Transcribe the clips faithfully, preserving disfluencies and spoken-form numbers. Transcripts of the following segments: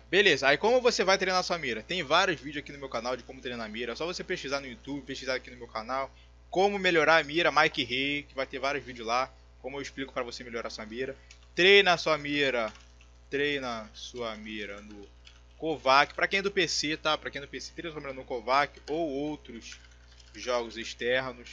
Beleza, aí como você vai treinar sua mira? Tem vários vídeos aqui no meu canal de como treinar a mira. É só você pesquisar no YouTube, pesquisar aqui no meu canal. Como melhorar a mira, Mike Rei, que vai ter vários vídeos lá. Como eu explico pra você melhorar sua mira. Treina sua mira. Treina sua mira no Kovac. Pra quem é do P C, tá? Pra quem é do P C, treina sua mira no Kovac ou outros jogos externos.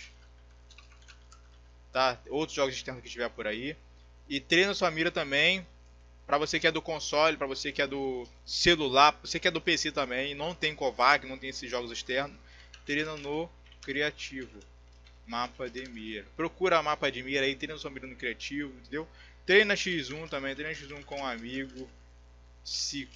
Tá? Outros jogos externos que tiver por aí. E treina sua mira também. Pra você que é do console, pra você que é do celular, pra você que é do P C também, não tem Kovac, não tem esses jogos externos, treina no criativo. Mapa de mira. Procura mapa de mira aí, treina sua mira no criativo, entendeu? Treina xis um também, treina xis um com um amigo. Se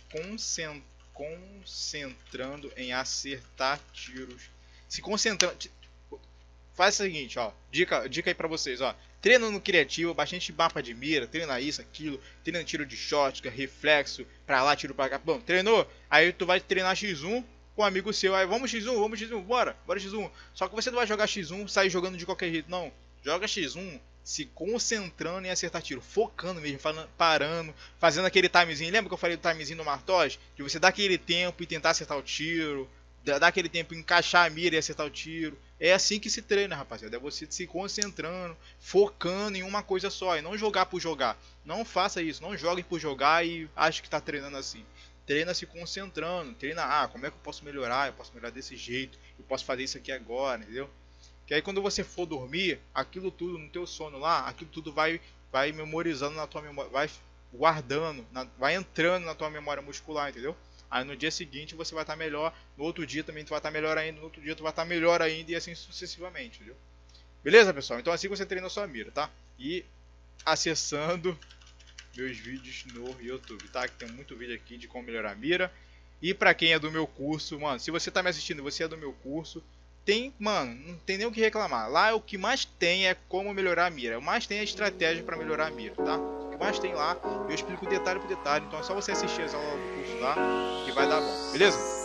concentrando em acertar tiros. Se concentrando. Faz o seguinte, ó. Dica, dica aí pra vocês, ó. Treina no criativo, bastante mapa de mira, treina isso, aquilo, treina tiro de shotgun, reflexo, pra lá, tiro pra cá. Bom, treinou? Aí tu vai treinar xis um com um amigo seu. Aí vamos xis um, vamos xis um, bora, bora xis um. Só que você não vai jogar xis um, sair jogando de qualquer jeito, não. Joga xis um se concentrando em acertar tiro, focando mesmo, parando, fazendo aquele timezinho. Lembra que eu falei do timezinho do Martos? De você dar aquele tempo e tentar acertar o tiro, dar aquele tempo, encaixar a mira e acertar o tiro. É assim que se treina, rapaziada. É você se concentrando, focando em uma coisa só. E não jogar por jogar. Não faça isso. Não jogue por jogar e ache que está treinando assim. Treina se concentrando. Treina, ah, como é que eu posso melhorar? Eu posso melhorar desse jeito. Eu posso fazer isso aqui agora, entendeu? Que aí quando você for dormir, aquilo tudo no teu sono lá, aquilo tudo vai, vai memorizando na tua memória. Vai guardando, na, vai entrando na tua memória muscular, entendeu? Aí no dia seguinte você vai estar melhor, no outro dia também tu vai estar melhor ainda, no outro dia tu vai estar melhor ainda e assim sucessivamente, entendeu? Beleza, pessoal? Então assim você treina a sua mira, tá? E acessando meus vídeos no YouTube, tá? Que tem muito vídeo aqui de como melhorar a mira. E pra quem é do meu curso, mano, se você tá me assistindo e você é do meu curso, tem, mano, não tem nem o que reclamar. Lá o que mais tem é como melhorar a mira. O mais tem é estratégia pra melhorar a mira, tá? Mais tem lá, eu explico detalhe por detalhe, então é só você assistir as aulas do curso lá que vai dar bom, beleza?